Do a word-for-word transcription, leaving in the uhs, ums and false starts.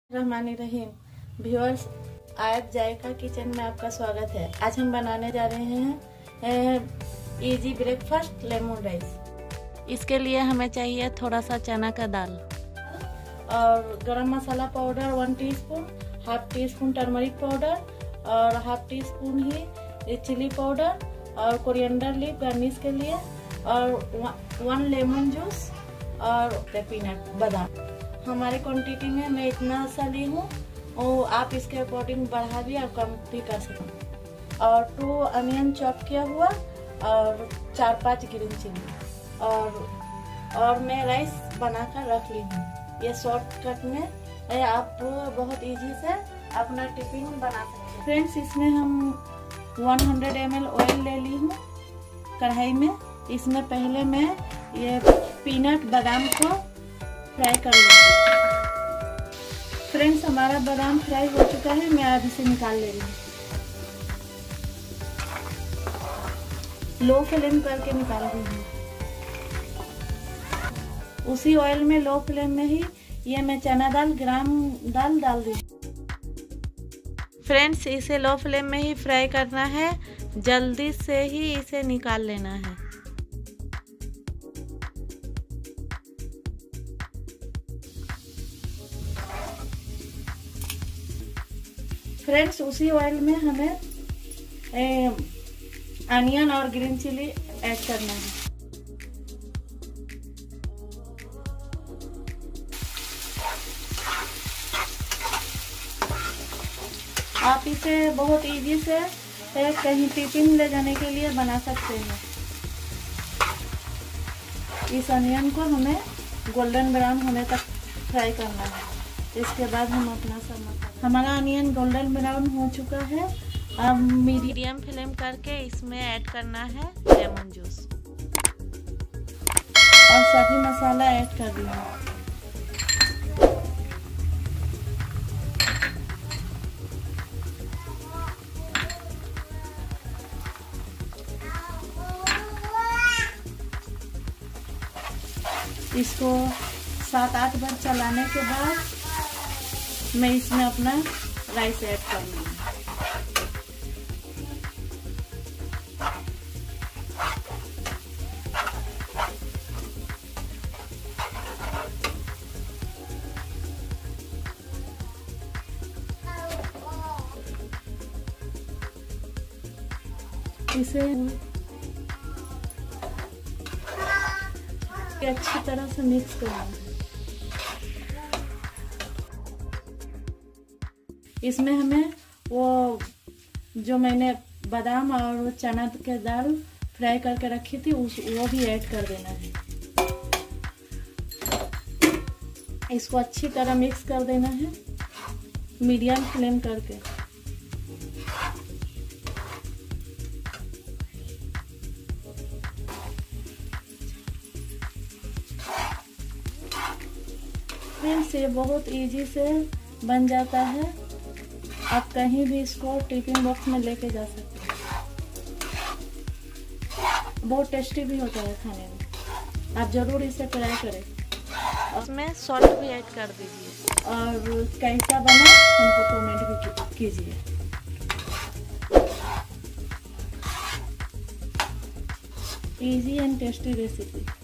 रहमानी रहीम viewers, आयत जायका kitchen में आपका स्वागत है। आज हम बनाने जा रहे हैं इजी ब्रेकफास्ट लेमन राइस। इसके लिए हमें चाहिए थोड़ा सा चना का दाल और garam masala powder one teaspoon, half teaspoon turmeric powder और हाफ टी स्पून ही चिली पाउडर और कोरिएंडर लीफ गार्निश के लिए और वन लेमन जूस और पीनट बादाम। हमारे क्वांटिटी में मैं इतना सा ली हूँ और आप इसके अकॉर्डिंग बढ़ा भी और कम भी कर सकते। और टू अनियन चॉप किया हुआ और चार पांच ग्रीन चिली और और मैं राइस बनाकर रख ली हूँ। ये शॉर्टकट में आप बहुत इजी से अपना टिफिन बना सकते हैं। फ्रेंड्स, इसमें हम सौ एम एल ऑयल ले ली हूँ कढ़ाई में। इसमें पहले मैं ये पीनट बादाम को फ्राई कर लूँगी। फ्रेंड्स, हमारा बादाम फ्राई हो चुका है, मैं अब इसे निकाल ले रही हूँ। लो फ्लेम करके निकाल रही हूँ। उसी ऑयल में लो फ्लेम में ही ये मैं चना दाल ग्राम दाल डाल दी। फ्रेंड्स, इसे लो फ्लेम में ही फ्राई करना है, जल्दी से ही इसे निकाल लेना है। फ्रेंड्स, उसी ऑयल में हमें अनियन और ग्रीन चिली ऐड करना है। आप इसे बहुत इजी से कहीं टिफिन ले जाने के लिए बना सकते हैं। इस अनियन को हमें गोल्डन ब्राउन होने तक फ्राई करना है। इसके बाद हम अपना सब मसाला, हमारा अनियन गोल्डन ब्राउन हो चुका है। अब मीडियम फ्लेम करके इसमें ऐड करना है लेमन जूस और सभी मसाला ऐड कर दिया। इसको सात आठ बार चलाने के बाद मैं इसमें अपना राइस ऐड कर लूँगी। इसे अच्छी तरह से मिक्स करना है। इसमें हमें वो जो मैंने बादाम और चना के दाल फ्राई करके रखी थी उस वो भी ऐड कर देना है। इसको अच्छी तरह मिक्स कर देना है मीडियम फ्लेम करके। फ्रेंड्स, ये बहुत इजी से बन जाता है। आप कहीं भी इसको टिफिन बॉक्स में लेके जा सकते हैं। बहुत टेस्टी भी होता है खाने में। आप जरूर इसे ट्राई करें। उसमें सॉल्ट भी ऐड कर दीजिए और कैसा बना हमको कमेंट भी कीजिए। Easy and tasty recipe.